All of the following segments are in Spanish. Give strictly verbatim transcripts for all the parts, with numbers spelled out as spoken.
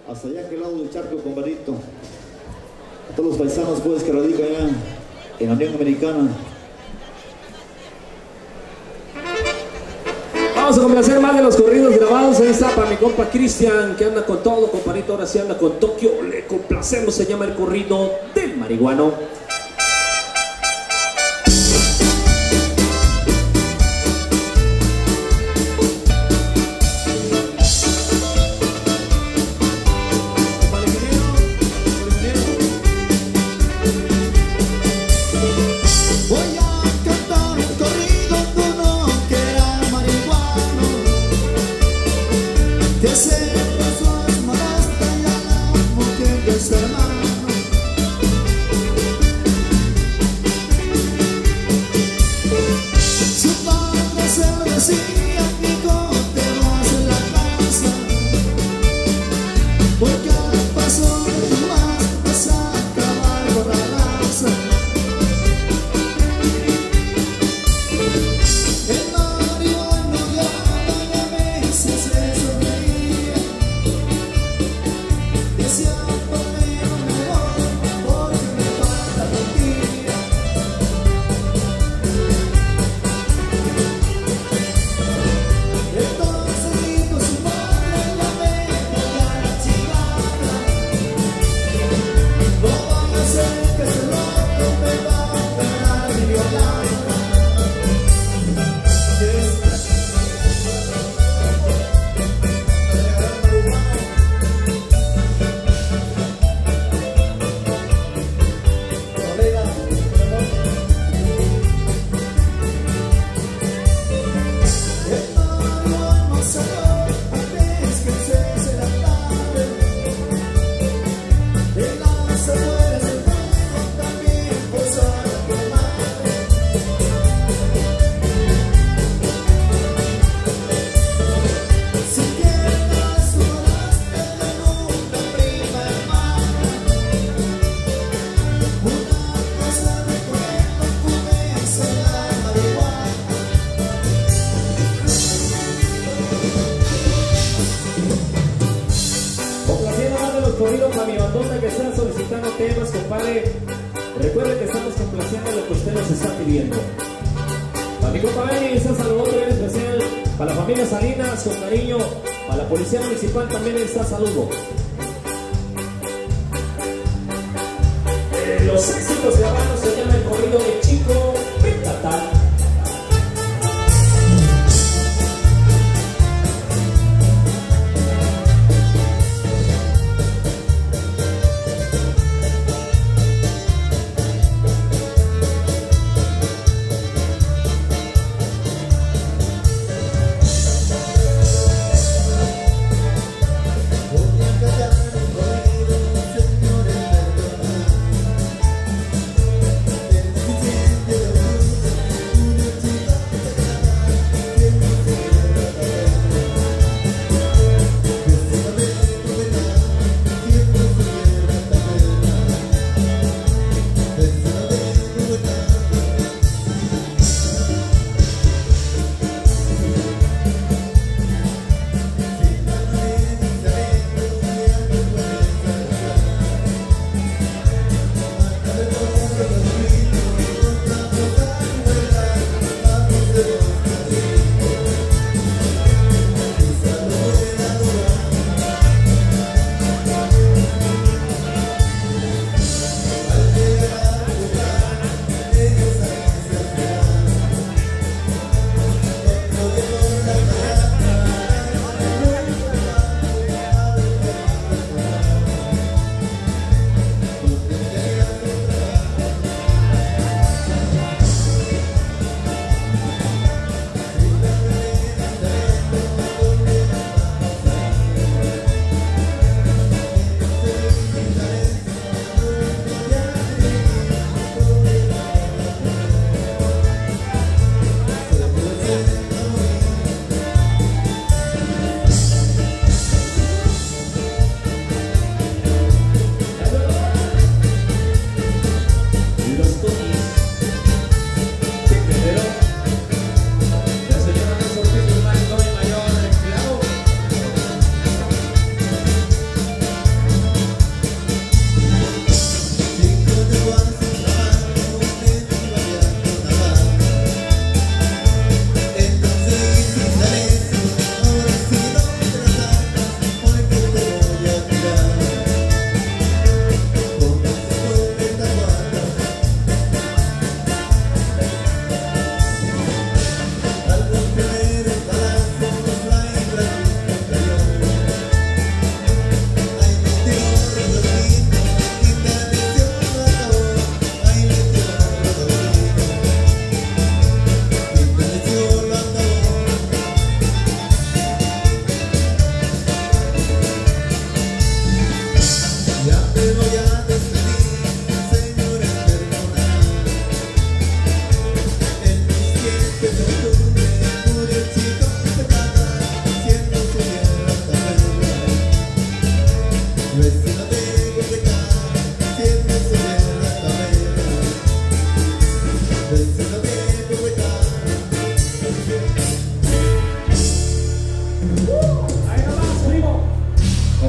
hasta allá aquel lado del charco, compadrito. A todos los paisanos pues que radican allá en la Unión Americana. Vamos a complacer más de los corridos grabados. Ahí está para mi compa Cristian, que anda con todo, compadrito. Ahora sí anda con Tokio. Le complacemos, se llama el corrido del marihuano. También está saludo. Eh, los éxitos grabados se llama el corrido de Chico Pentatal.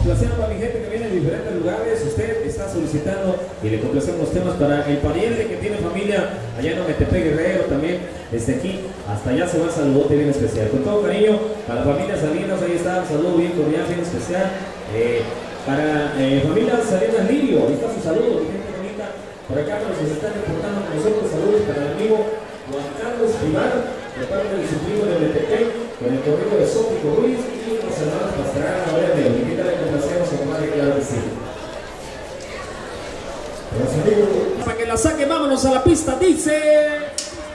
complaciendo a mi gente que viene de diferentes lugares. Usted está solicitando y le complacemos los temas para el pariente que tiene familia allá en Ometepec, Guerrero también. Desde aquí hasta allá se va el saludote bien especial. Con todo cariño, para la familia Salinas, ahí está, un saludo bien cordial, bien especial. Eh, para eh, familia Salinas Lirio, ahí está su saludo, mi gente bonita. Por acá, para los que se están reportando con nosotros, saludos para el amigo Juan Carlos Pilar, de parte de su primo de Ometepec, con el corrido de Sófico Ruiz y los hermanos Pastrana, Verde. Mi gente le complacemos a comadre, claro que sí. Para que la saque, vámonos a la pista, dice.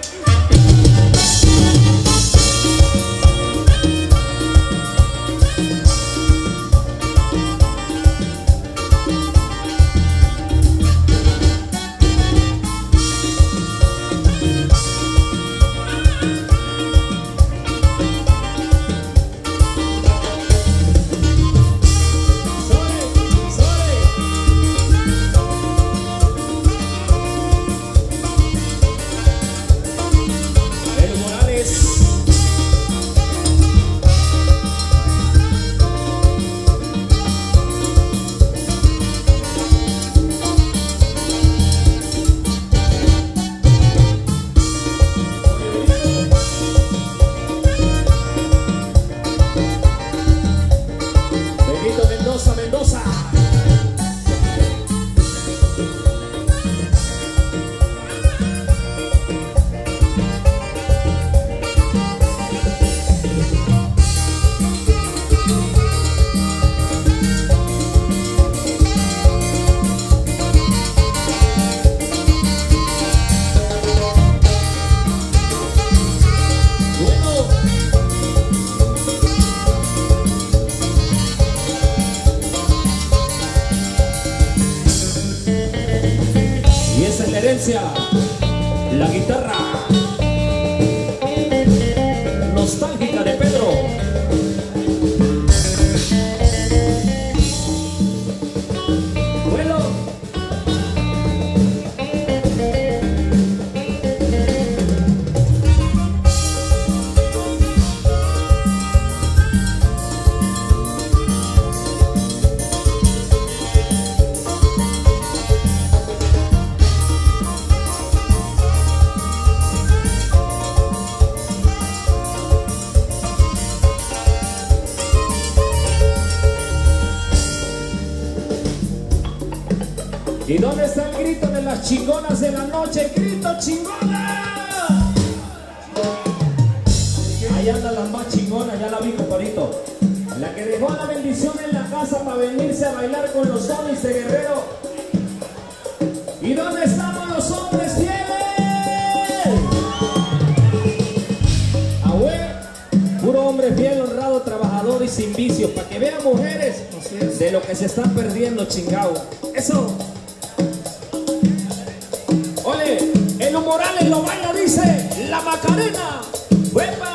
La guitarra nostálgica de Pedro. Bueno, ¿y dónde está el grito de las chingonas de la noche? ¡Grito chingona! Ahí andan las más chingonas, ya la vi, compadrito. La que dejó la bendición en la casa para venirse a bailar con los hombres de Guerrero. ¿Y dónde estamos los hombres fieles? Ahue, puro hombre fiel, honrado, trabajador y sin vicios, para que vean mujeres de lo que se están perdiendo, chingao. Eso. Ole, el Morales lo baila, dice la Macarena. ¡Huepa!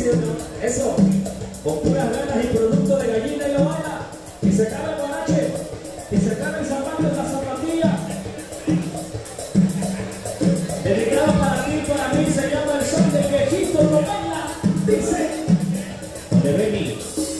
¿sí o no? Eso, con puras ganas y producto de gallina y lo baila. Y se cabe el guarache, y se cabe el zapato en la zapatilla. Dedicado para ti, para mí, se llama el son del viejito lo baila. Dice, de Benny.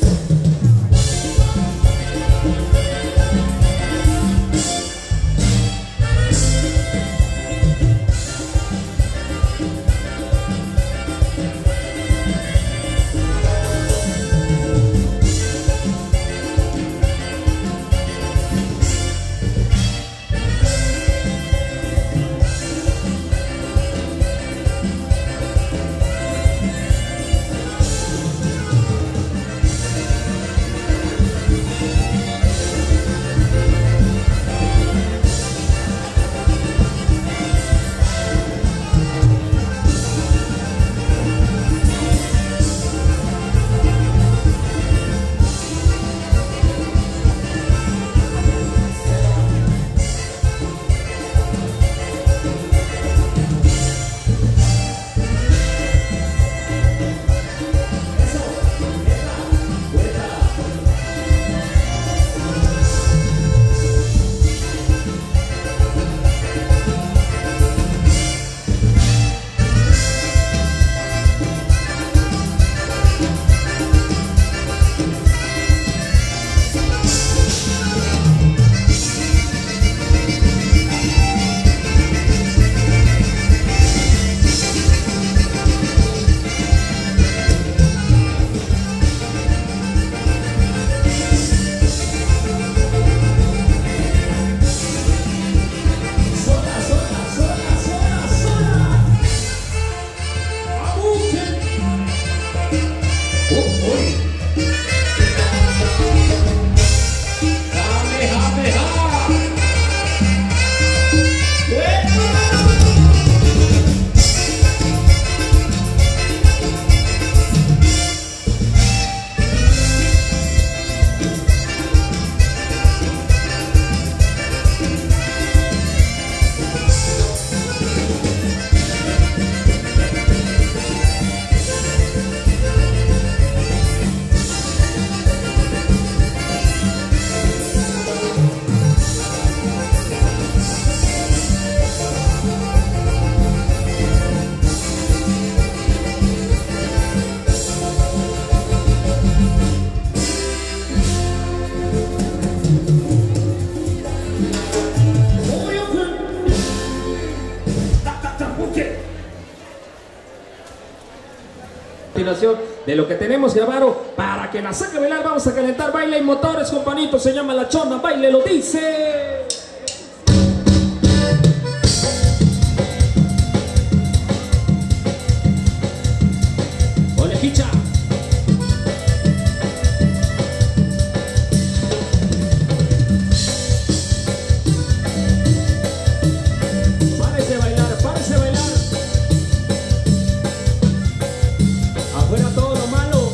De lo que tenemos grabado para que la saque a bailar. Vamos a calentar baile y motores, compañito. Se llama La Chona, baile, lo dice. Ole, ficha. Párese a bailar, párese a bailar. Afuera todo lo malo.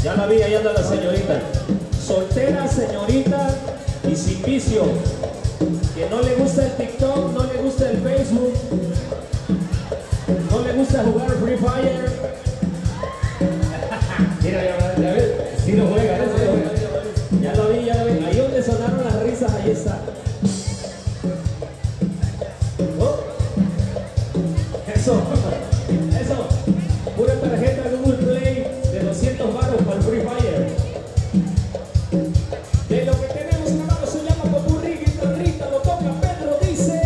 Ya la vi, ahí anda la señorita. Soltera, señorita y sin vicio. Que no le gusta el TikTok, no le gusta el Facebook, no le gusta jugar Free Fire. Mira, ya, ya ves, sí lo juega, ¿eh? Sí lo juega. Ya lo vi, ya lo vi. Ahí donde sonaron las risas, ahí está. Oh. Eso, eso. Pura tarjeta Google Play de doscientos baros para el Free Fire. De lo que tenemos grabado se llama Popurrí, guitarrita, lo toca Pedro, dice.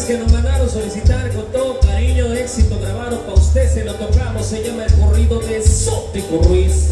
temas que nos mandaron solicitar con todo cariño, de éxito, grabaron para usted, se lo tocamos, se llama el corrido de Zótico Ruiz.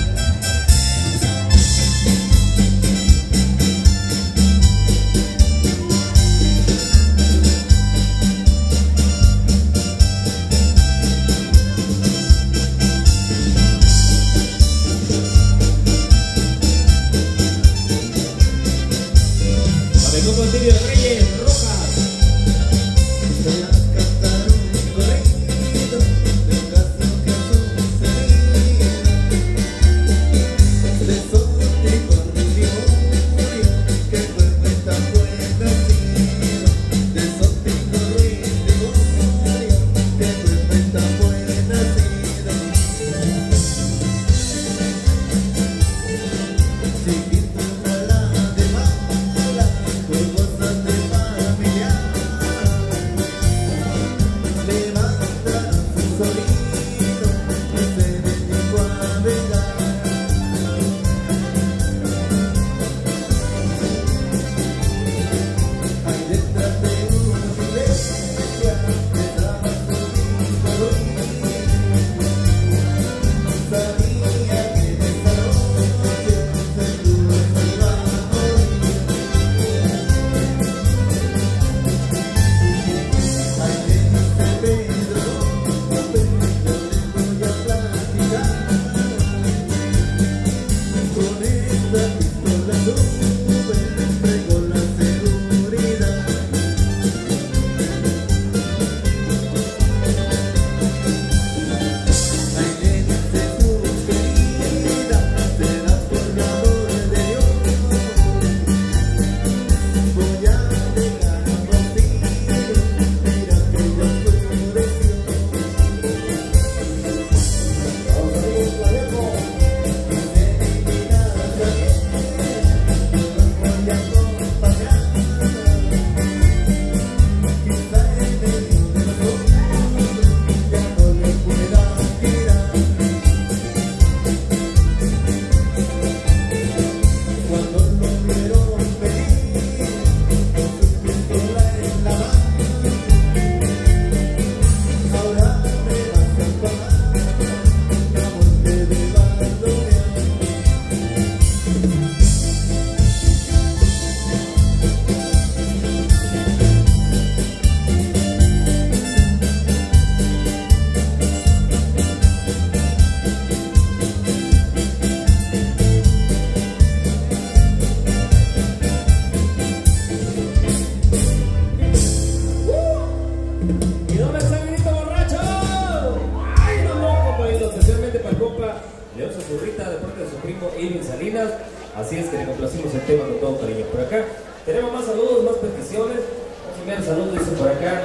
Así es que le complacimos el tema con todo cariño. Por acá tenemos más saludos, más peticiones. Vamos a enviar saludos, dice por acá.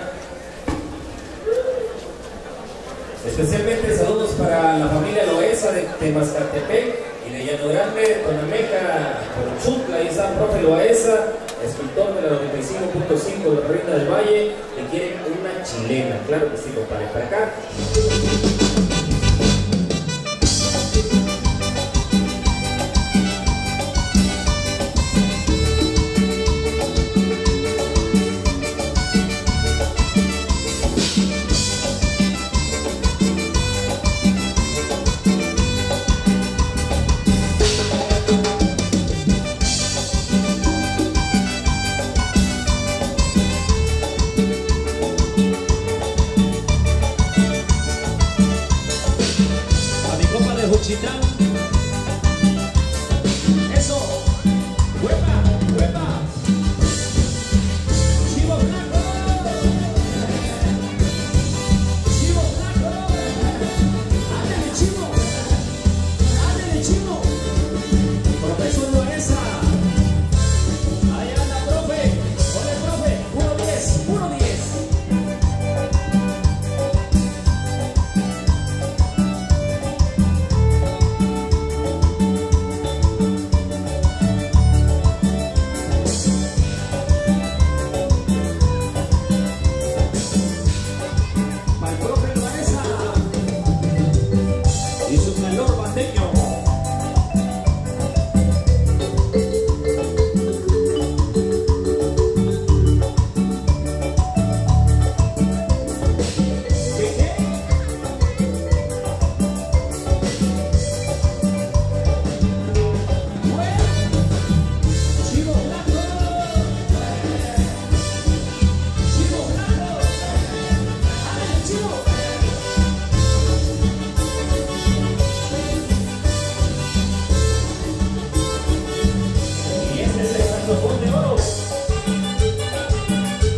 Especialmente saludos para la familia Loesa de Temascatepec y de Llano Grande, Tonameca, Chutla. Ahí está el profe Loesa, escultor de la noventa y cinco punto cinco de la Reina del Valle, que quiere una chilena. Claro que sí, compadre. Para acá. Eso, huepa, huepa. Chivo blanco, chivo blanco. Ándale, chivo, ándale, chivo. Profesor Loesa, ahí anda, profe. Ole, profe, uno diez, uno diez.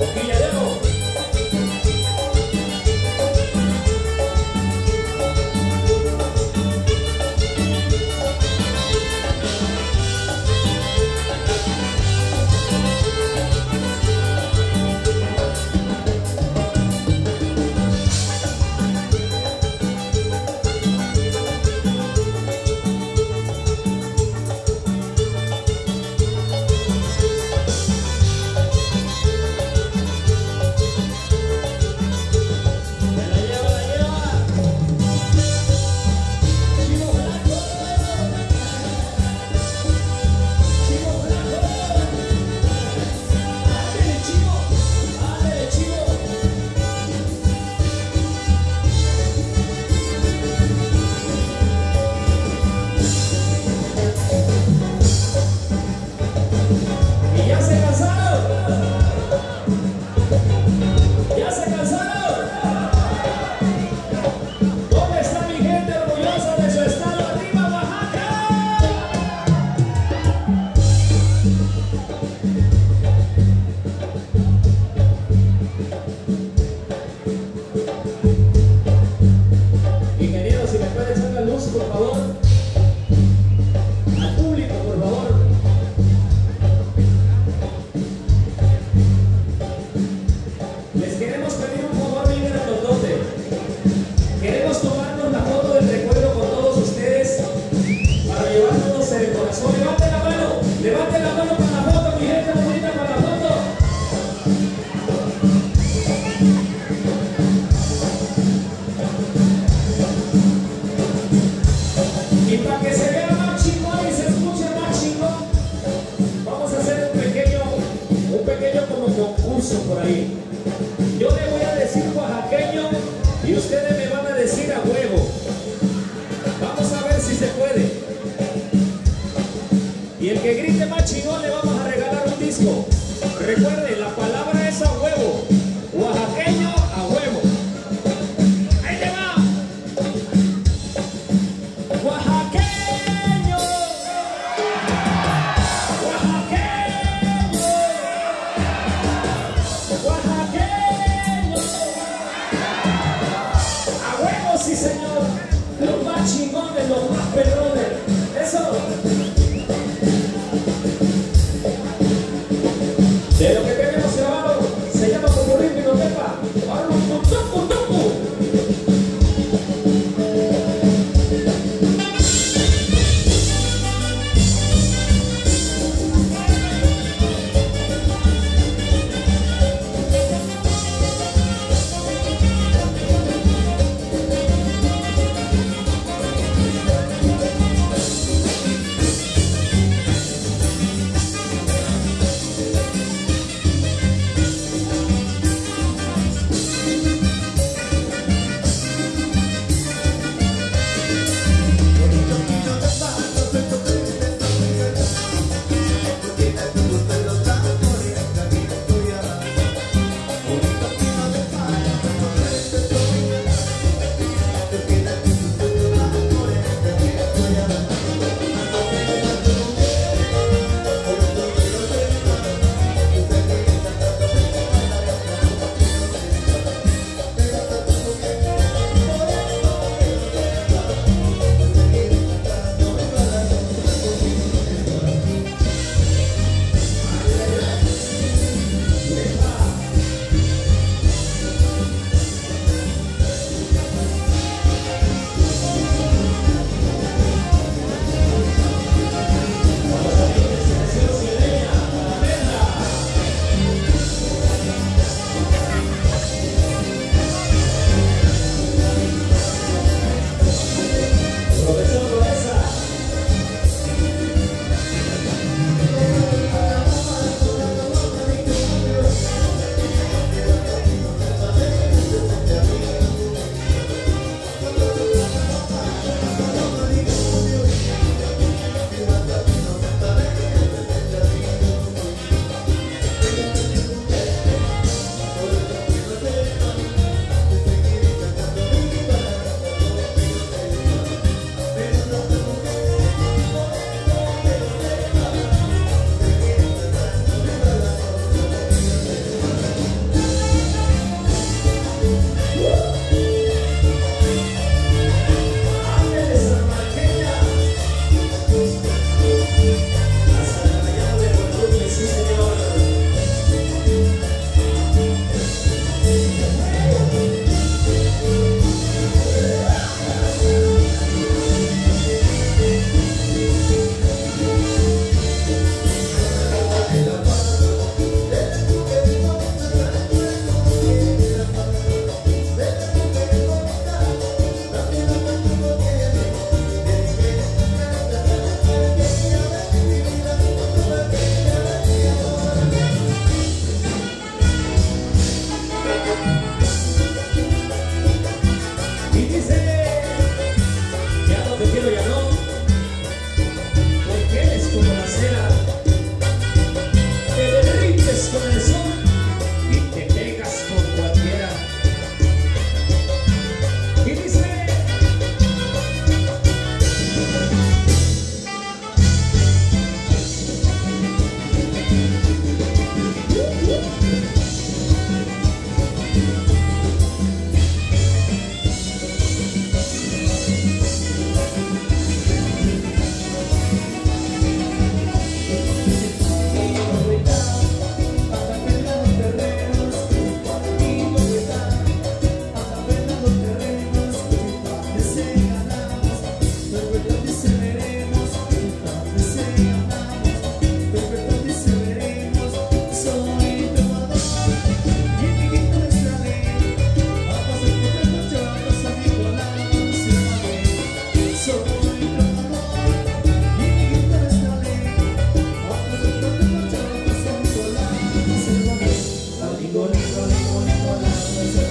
Por ahí. Yo le voy a decir oaxaqueño y ustedes me van a decir a huevo. Vamos a ver si se puede. Y el que grite más chingón le vamos a regalar un disco. Recuerden, la palabra es a huevo. Oaxaqueño a huevo. Ahí te va. Oaxaqueño. Oaxaqueño. Oaxaqueño. A huevo, sí señor. Los más chingones, los más perrones. Eso. De lo que tenemos grabado se llama como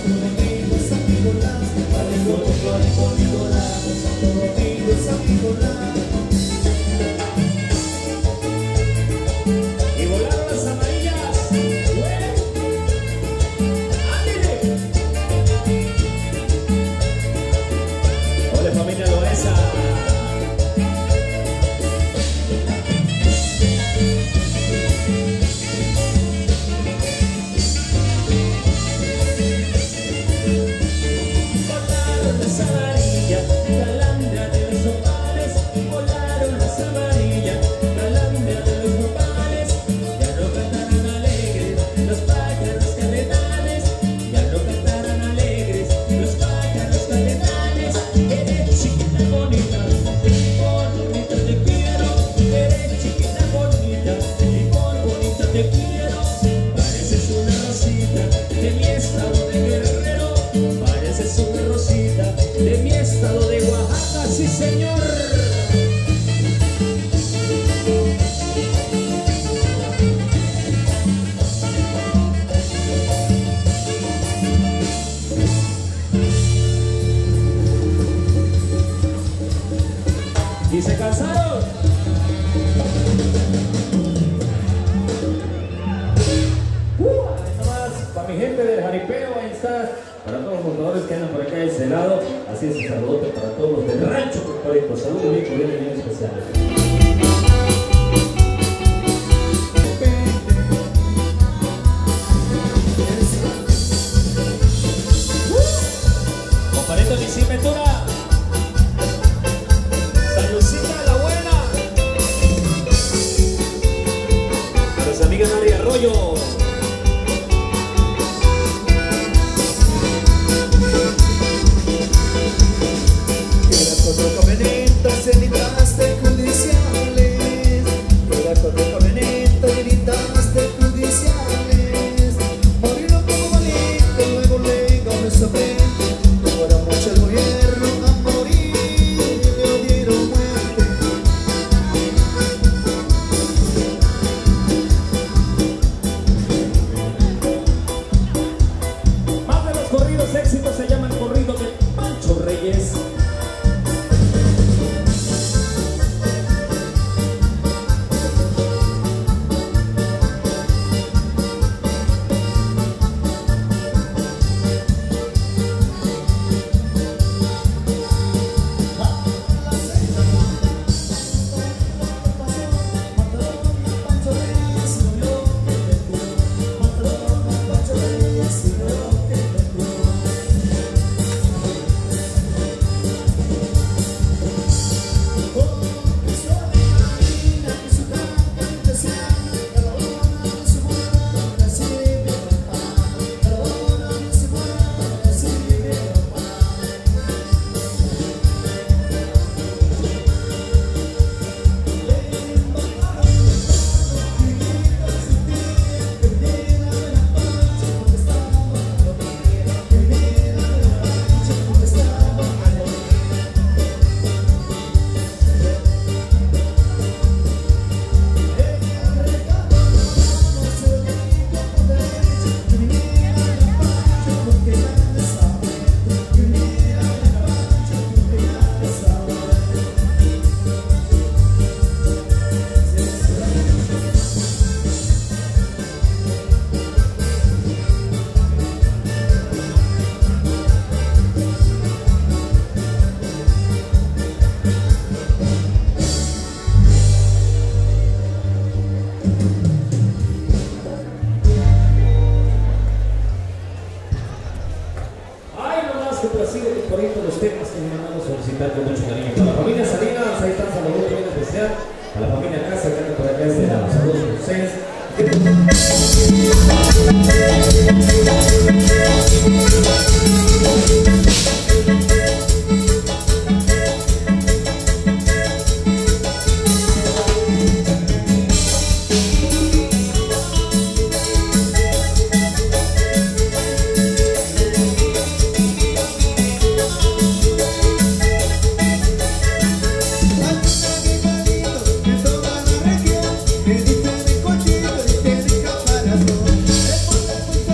Que dice de cochito y tiene caparazón.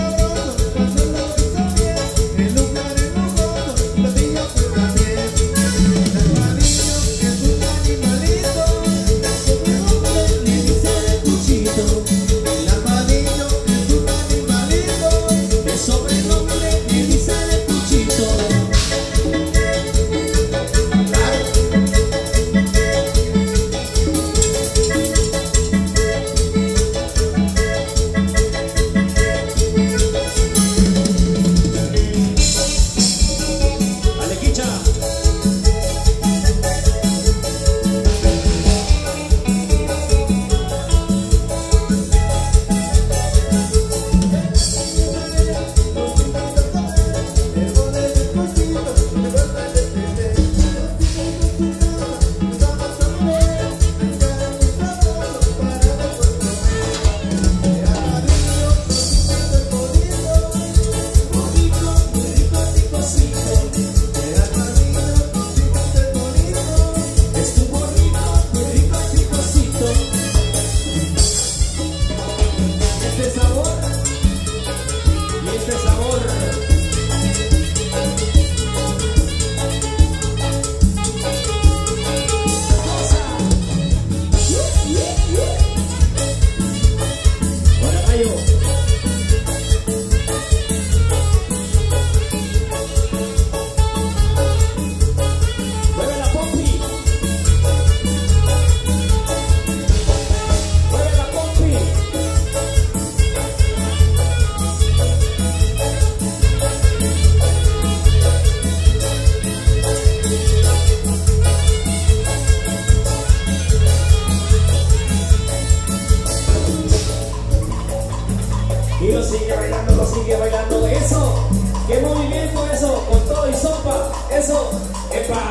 bailando, eso, qué movimiento eso, con todo y sopa, eso, epa.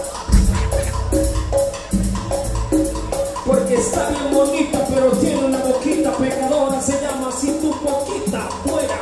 Porque está bien bonita, pero tiene una boquita pecadora, se llama así tu boquita fuera.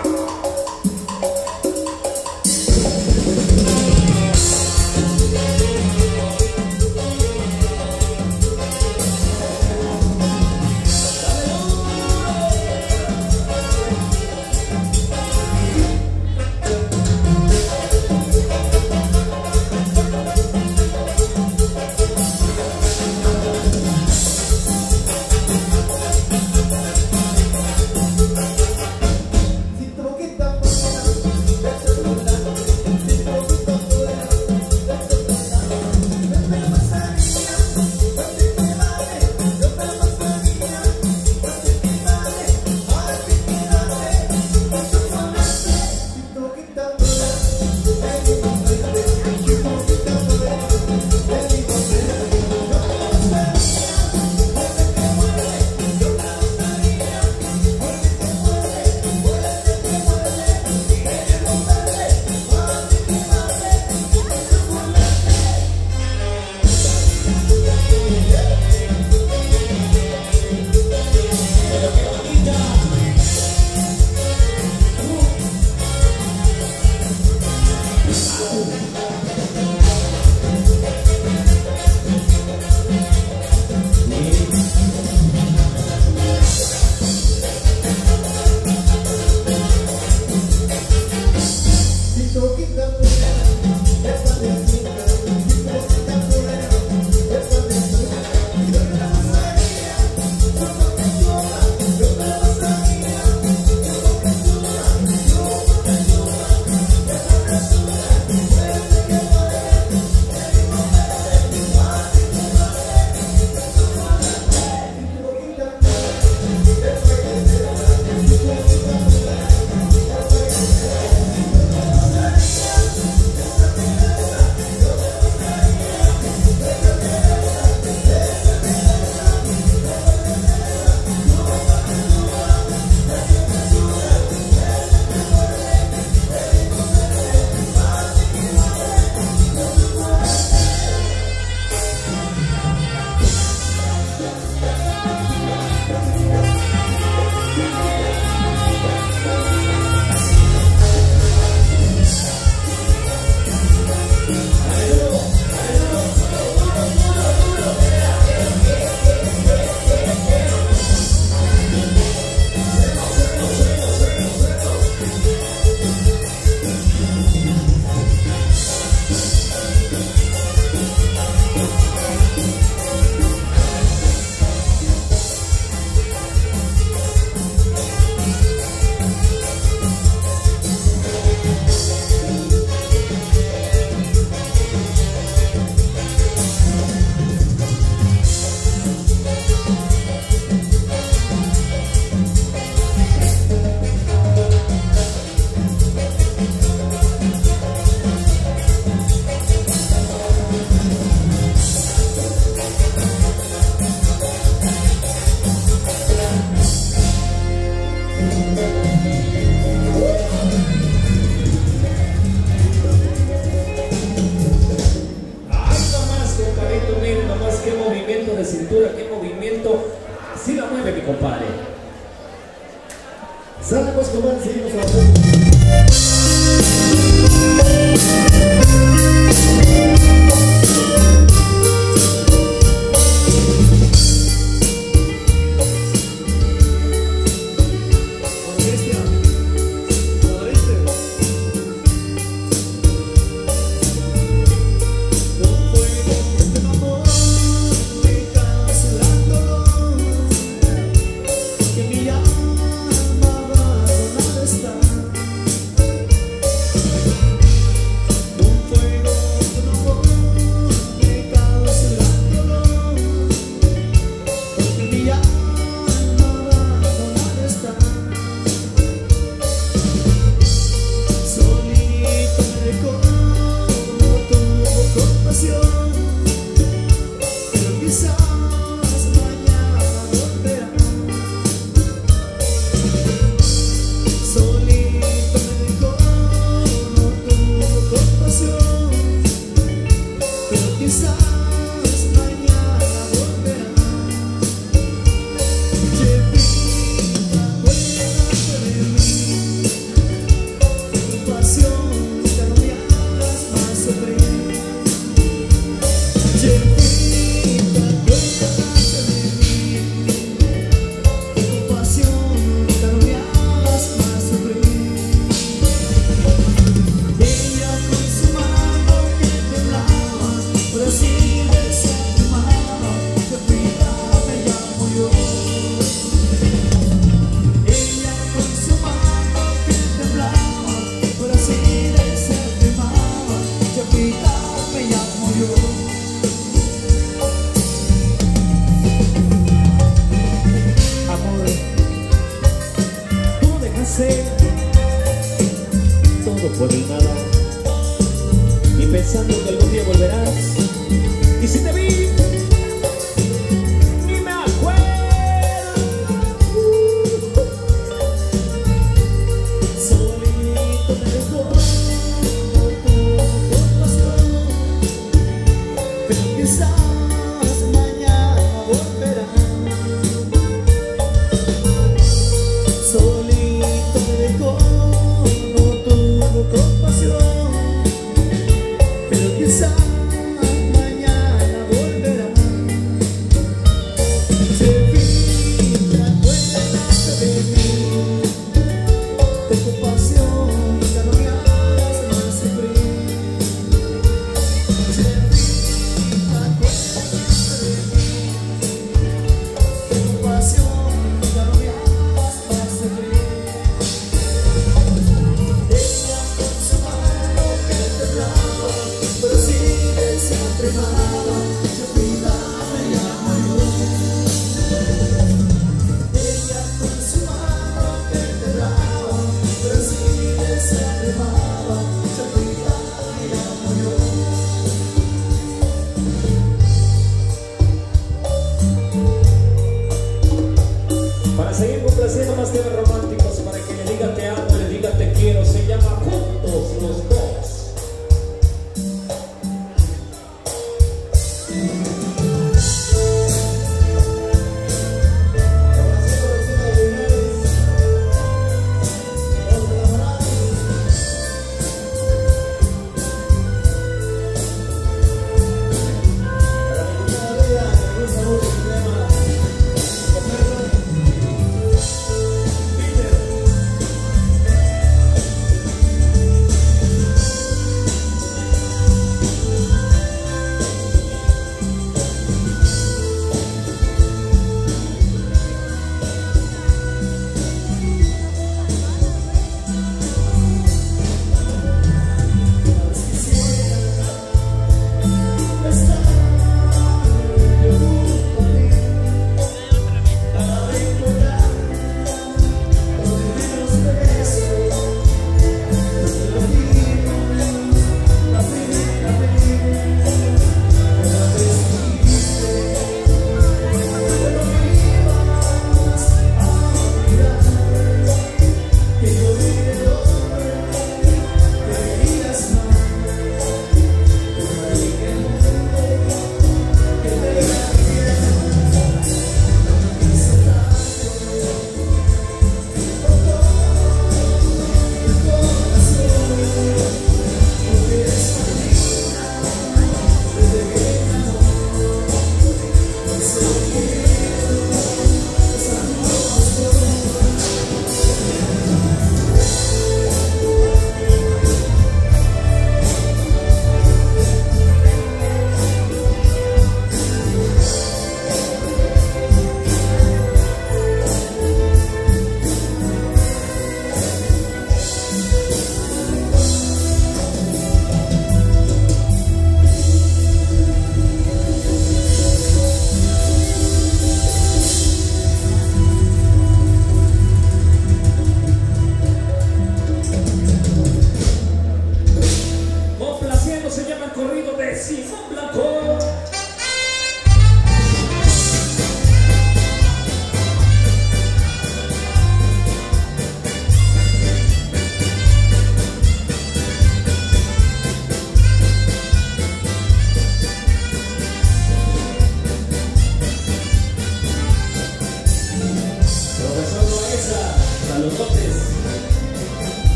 no puedes nada, y pensando que algún día volverás. Y si te vi, ni me acuerdo. Solito me dejó por tu compasión, pero quizás mañana volverá. Solito me dejó, no tuvo compasión, pero quizás mañana volverá. Se fija, acuérdate de mí, de tu pasión, ya no me hagas más sufrir. Se fija, acuérdate de mí, de tu pasión, ya no me hagas más sufrir. Ella con su mano que te daba, pero sigue siempre amada, se cuida, me llamo yo. Ella con su mano que te daba, pero sigue siempre amada, se cuida, me llamo yo. Para seguir complaciendo más temas románticos, para que le diga te amo, le diga te quiero, se llama Juntos los Dos.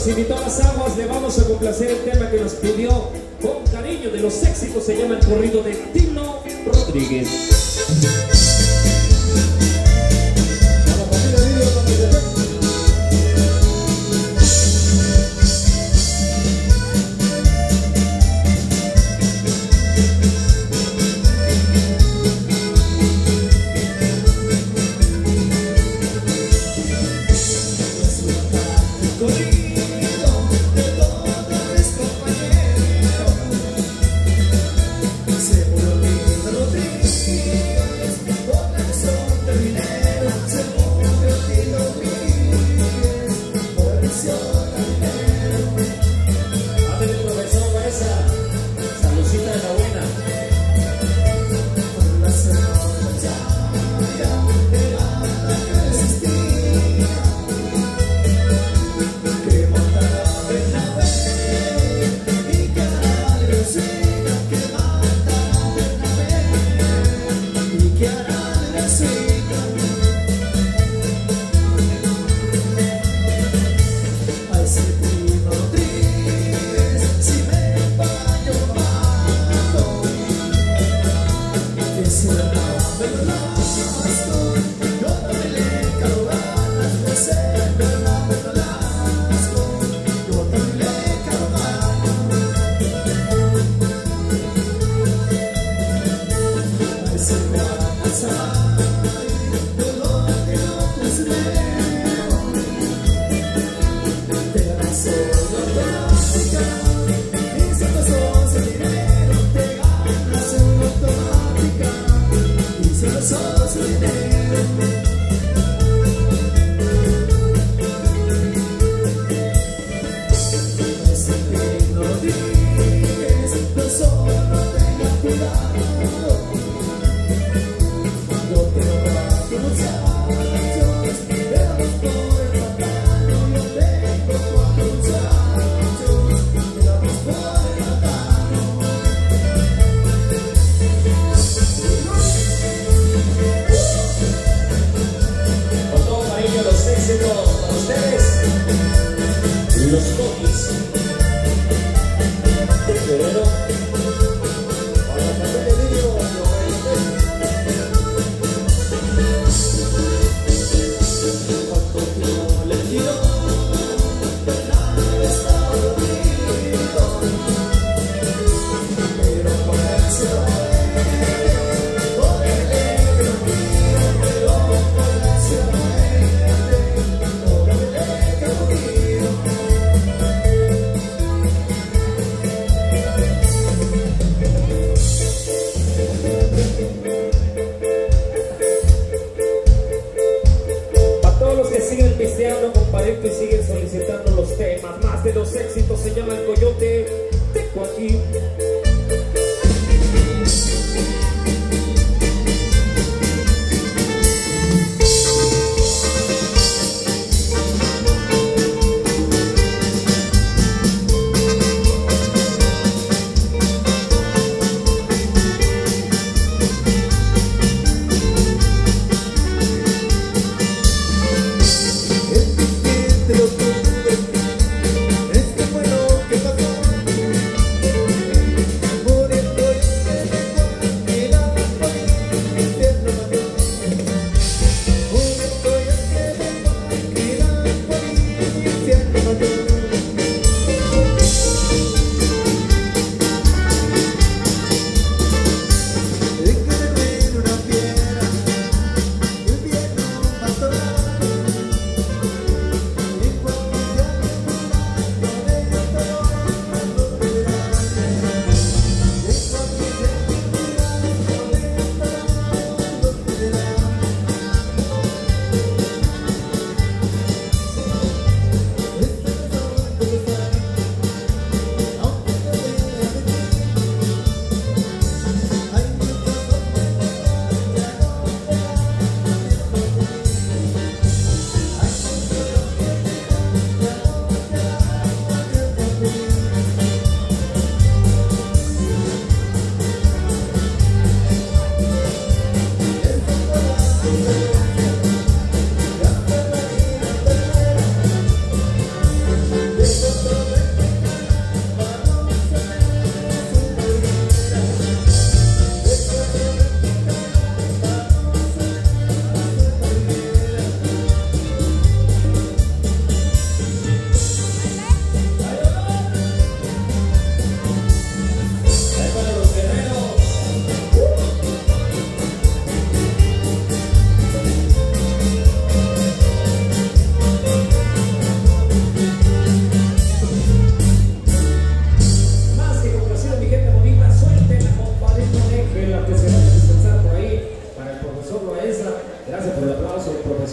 nos invitó a las aguas, le vamos a complacer el tema que nos pidió con cariño de los éxitos, se llama el corrido de Tino Rodríguez.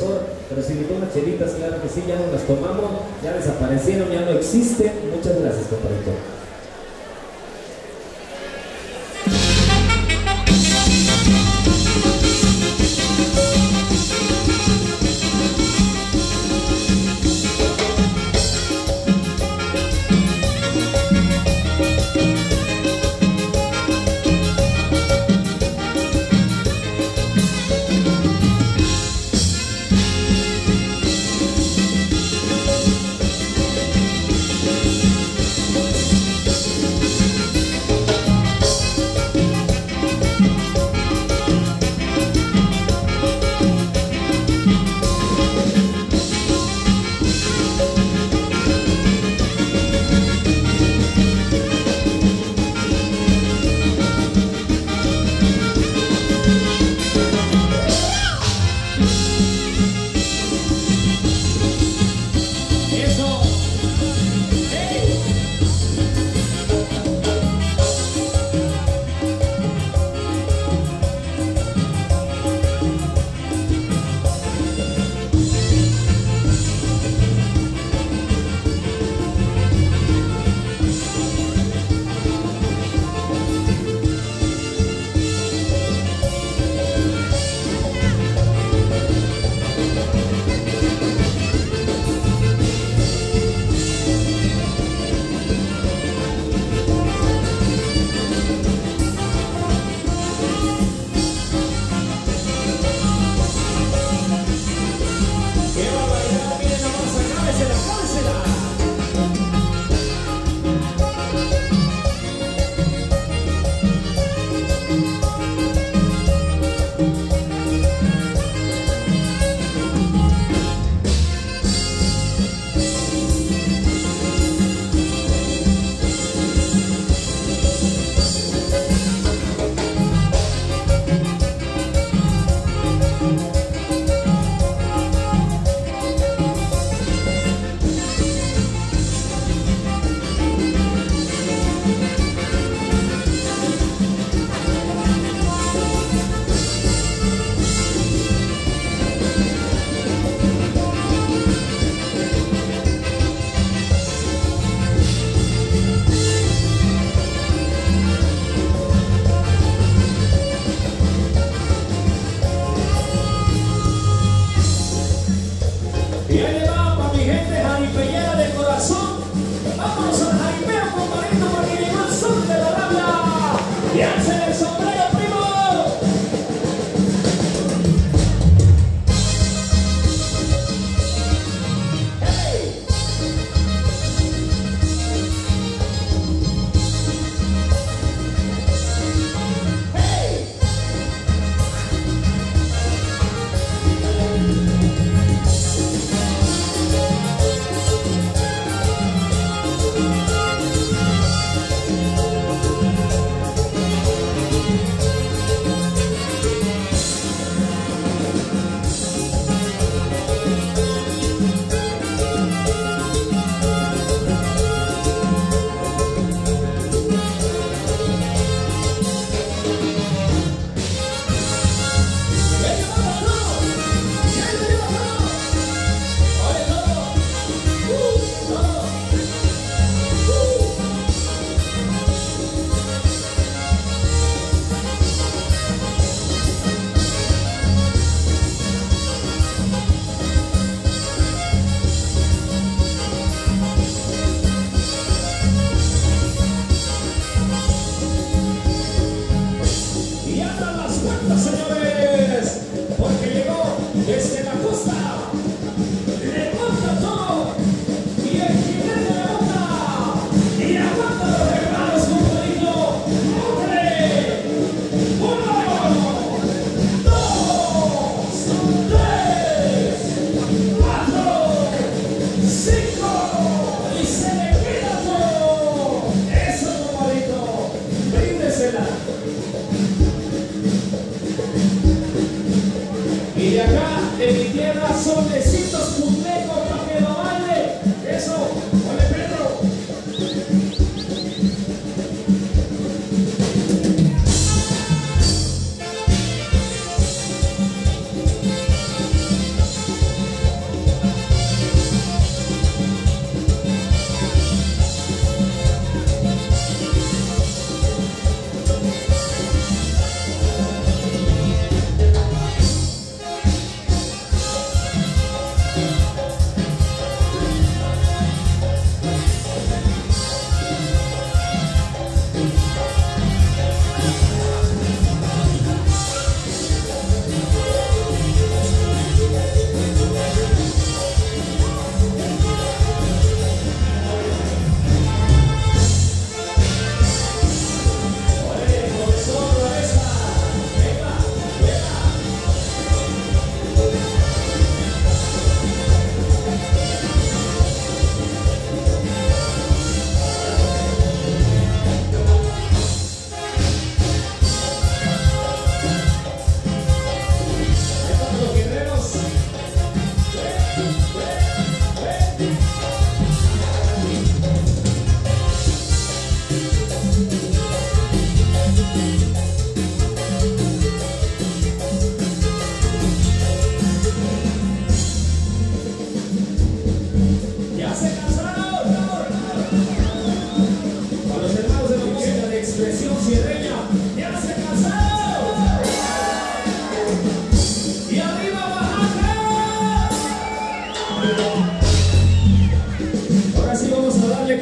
profesor, pero si invitó unas chelitas, claro que sí, ya no las tomamos, ya desaparecieron, ya no existen. Muchas gracias, compadrito.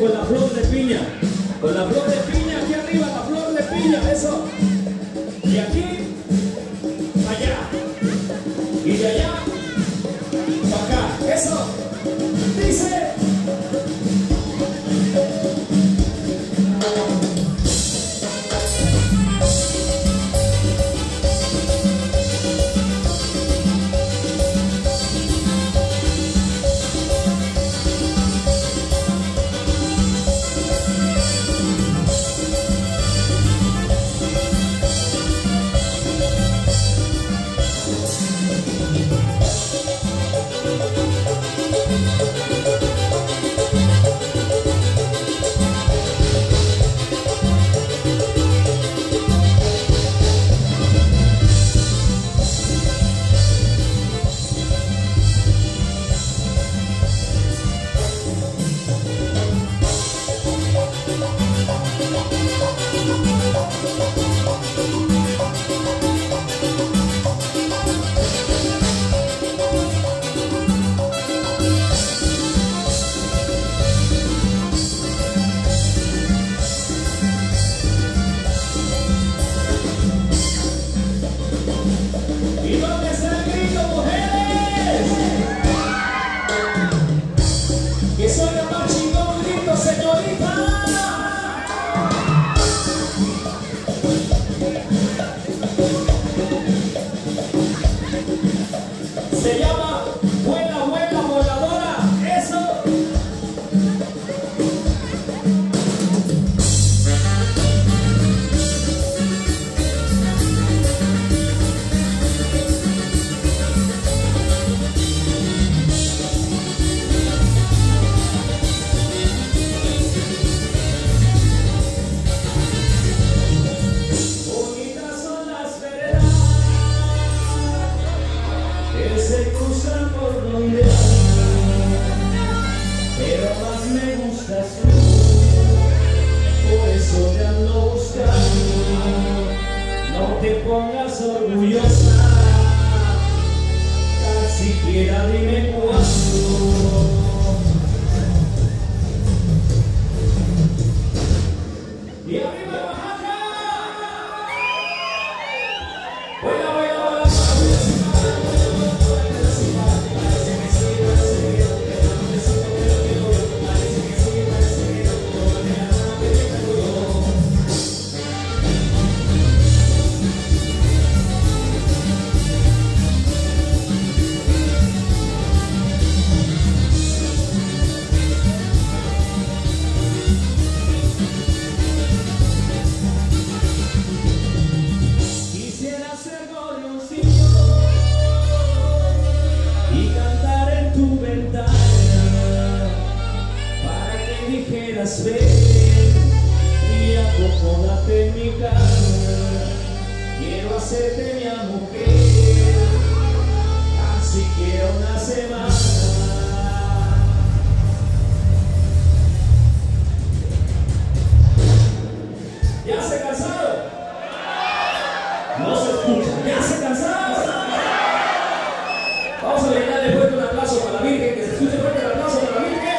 con la flor de piña. Con la flor de piña, aquí arriba la flor de piña, eso. Y aquí, allá. Y de allá, para acá, eso. Dice. Se llama Vuela, Vuela, Voladora. Eso. Bonitas son las veredas que se cruzan por donde ando, pero más me gustas tú, por eso te ando buscando. No te pongas orgullosa, tan siquiera dime cuándo. Y arriba Oaxaca, vuela, vuela, vuela. Quisiera ser gorrioncillo y cantar en tu ventana para que dijeras ven y acomódate en mi cama. Quiero hacerte mi mujer, tan siquiera una semana. ¿Ya se cansaron? No se escucha. ¿Ya se cansaron? Vamos a brindarle fuerte un aplauso para la Virgen, que se escuche fuerte el aplauso para la Virgen.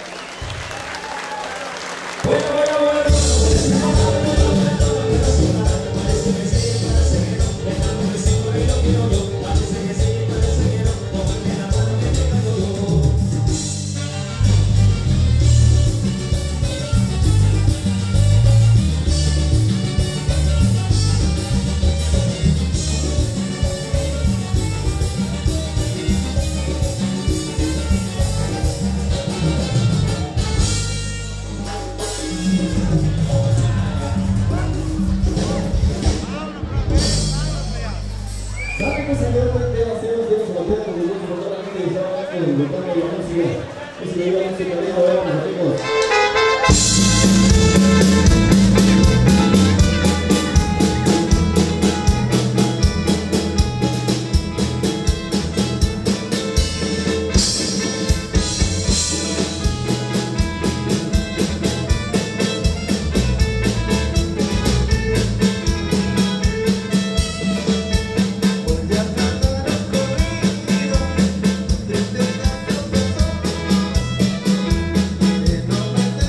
Bueno, bueno, bueno. ¿Saben que salió el buen tema? Hacemos de los fronteras con el gusto por toda la gente que estaba disfrutando de la música. Y si le iba a música, le iba a ver a mis amigos. Desde la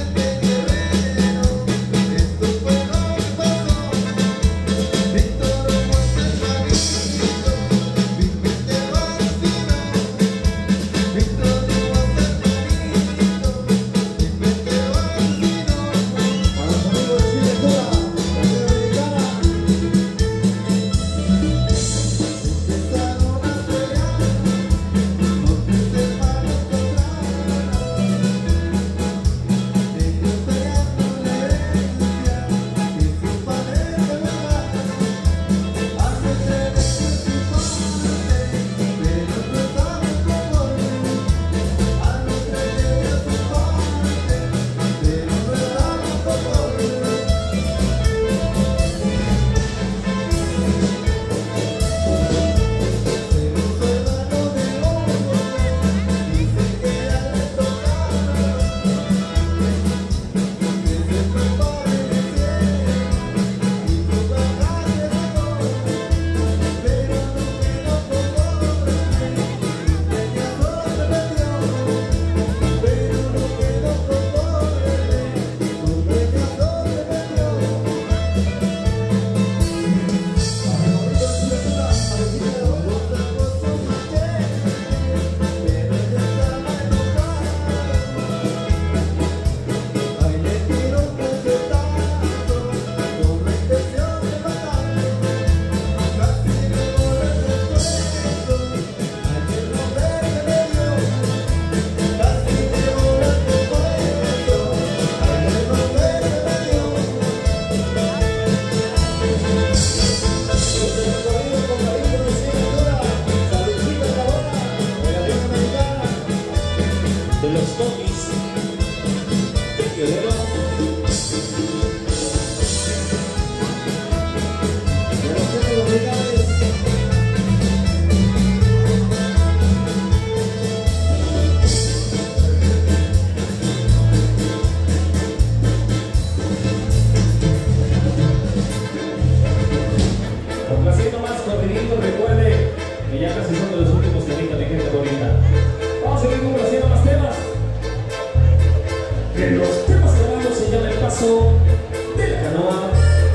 paso de la canoa.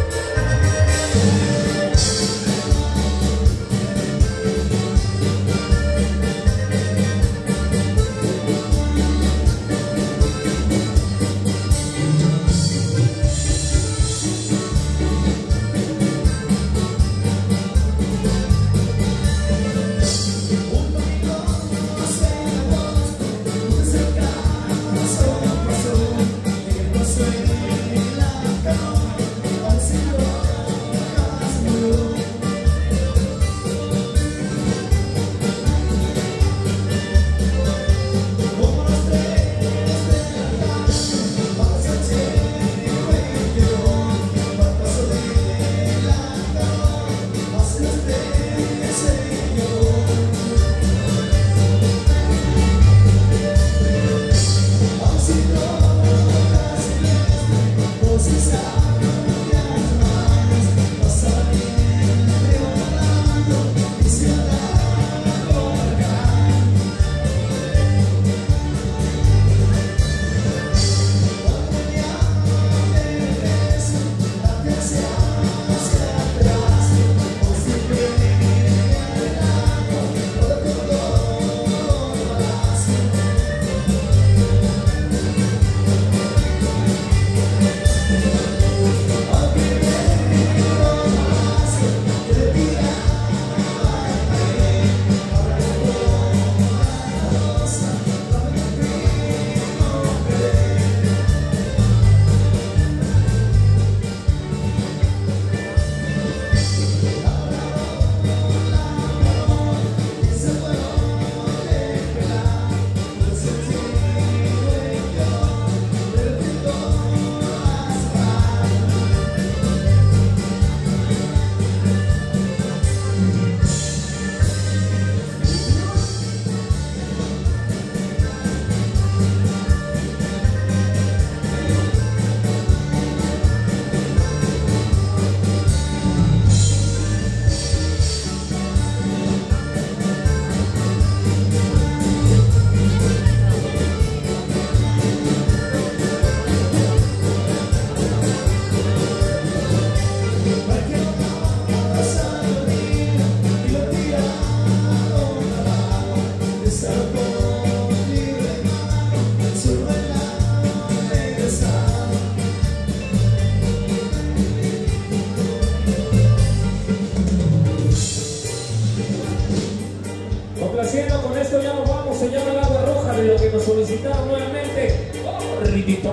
Complaciendo con esto ya nos vamos, se llama el agua roja de lo que nos solicitaron nuevamente. ¡Oh, ritito!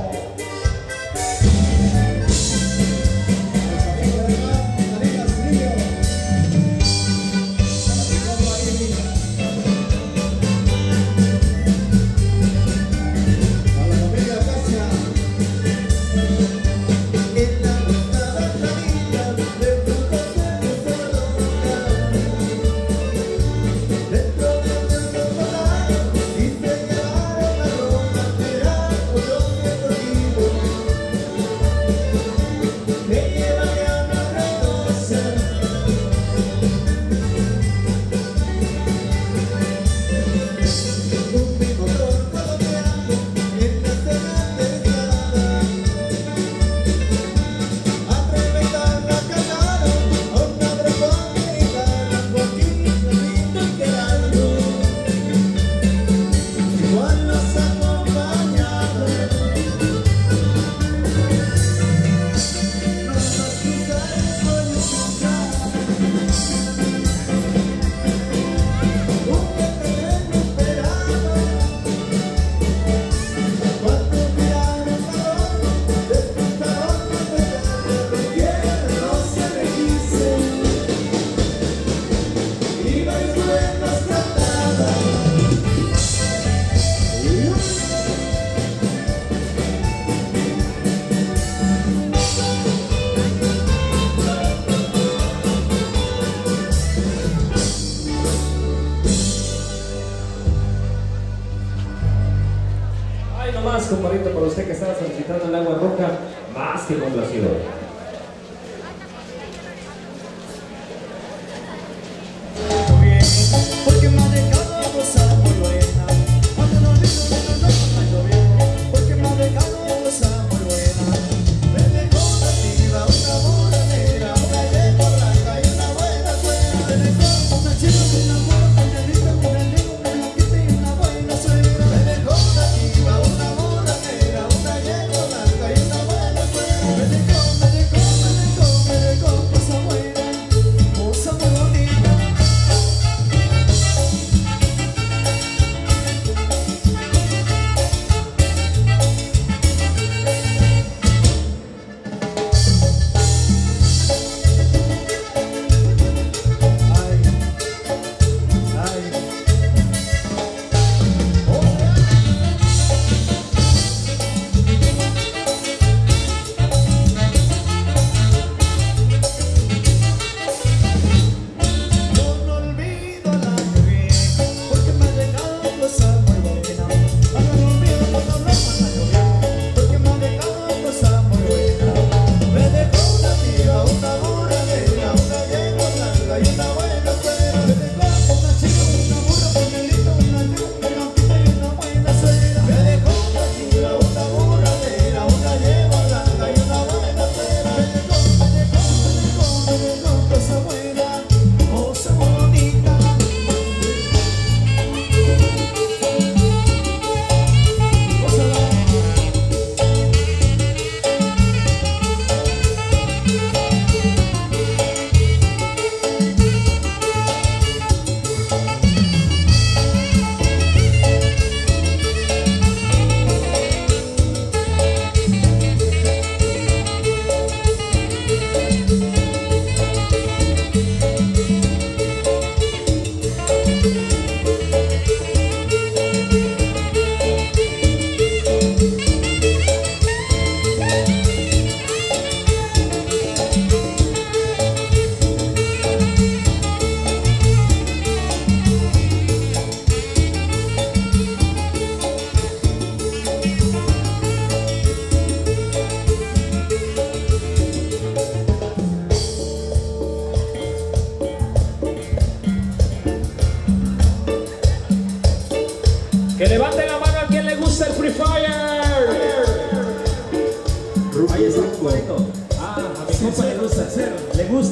Más compadrito para usted que estaba solicitando el agua roja, más que complacido. Porque me ha dejado cosa muy buena. Cuando lo digo, no, no, no, no, porque me ha dejado cosa muy buena.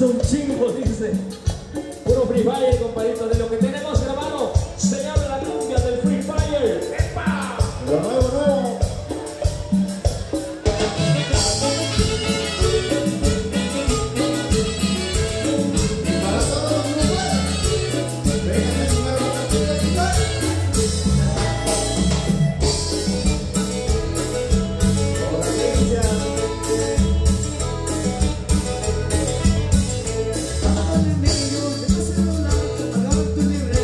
un chingo, dice. Puro Free Fire, compadrito, de lo que tenemos grabado. Se llama la cumbia del Free Fire. ¡Epa! Lo nuevo, nuevo. Apaga el medio, deja el celular, agarra tu libreta.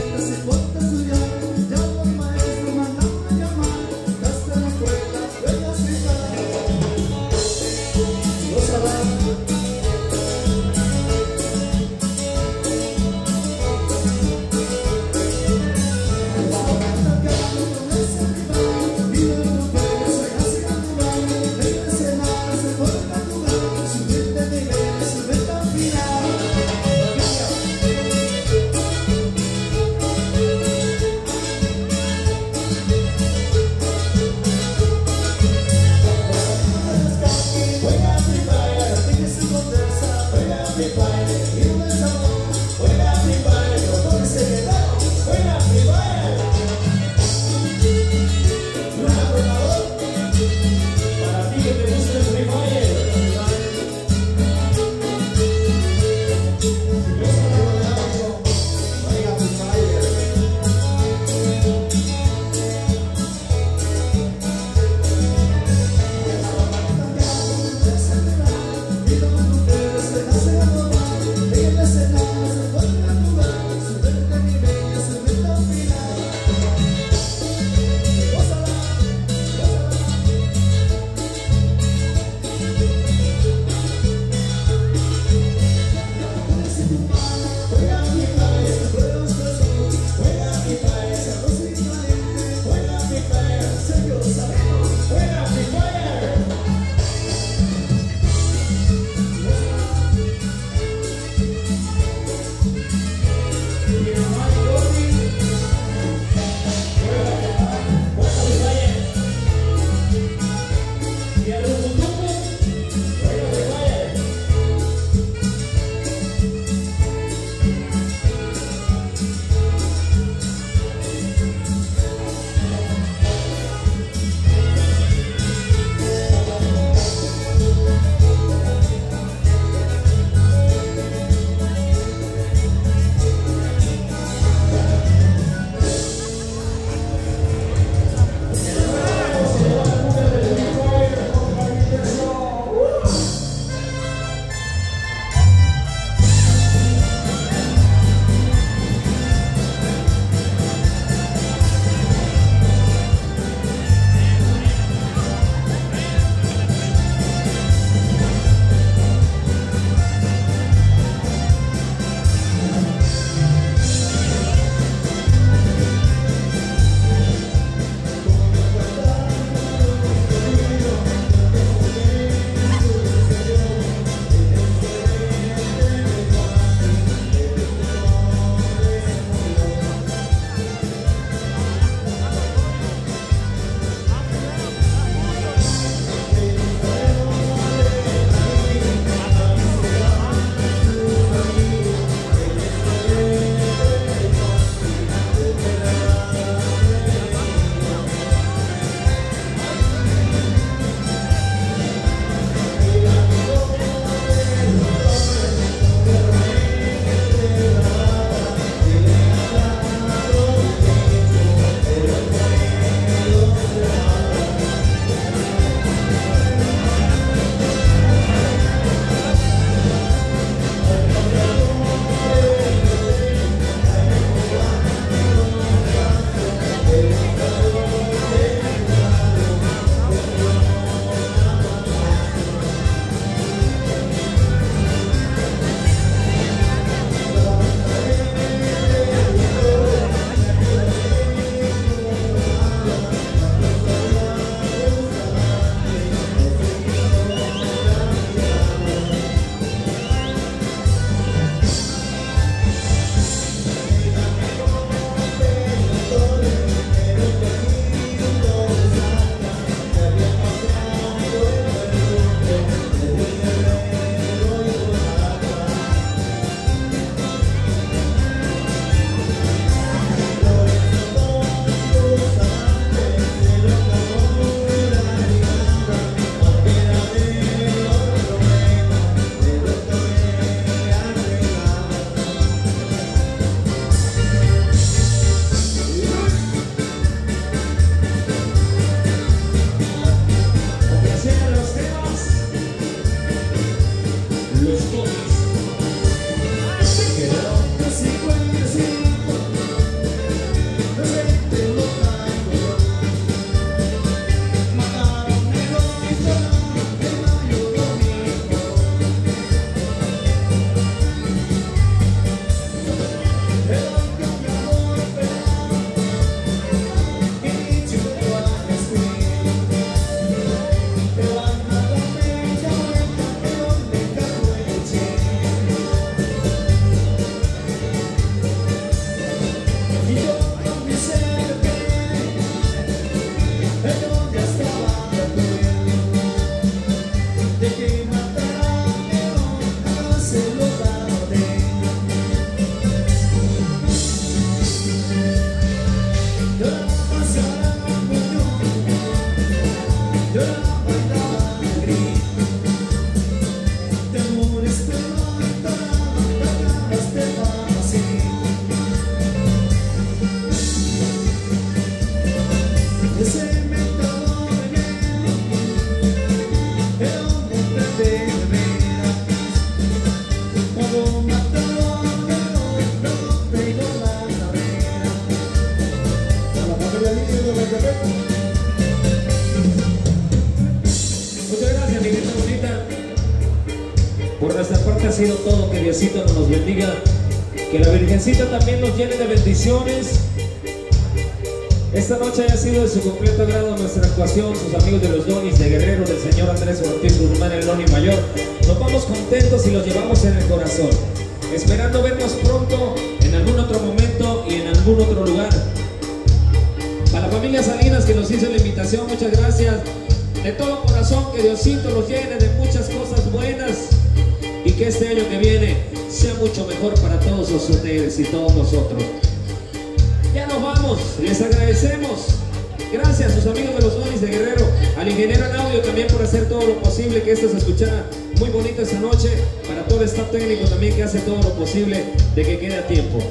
sido todo. Que Diosito nos bendiga, que la Virgencita también nos llene de bendiciones. Esta noche haya sido de su completo agrado nuestra actuación, sus amigos de los Donis de Guerrero, del señor Andrés Ortiz Guzmán, el Doni Mayor. Nos vamos contentos y los llevamos en el corazón, esperando vernos pronto en algún otro momento y en algún otro lugar. Para la familia Salinas que nos hizo la invitación, muchas gracias. De todo corazón, que Diosito los llene de muchas cosas buenas y que este año que viene sea mucho mejor para todos ustedes y todos nosotros. Ya nos vamos, les agradecemos. Gracias a sus amigos de los Donis de Guerrero, al ingeniero en audio también por hacer todo lo posible que esto se escuchara muy bonito esta noche, para todo el staff técnico también que hace todo lo posible de que quede a tiempo.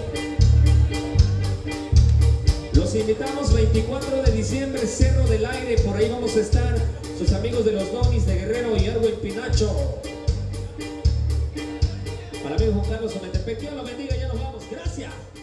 Los invitamos veinticuatro de diciembre, Cerro del Aire, por ahí vamos a estar, sus amigos de los Donis de Guerrero y Erwin Pinacho. Para mí Juan Carlos Ometepec, Dios lo bendiga, ya nos vamos, gracias.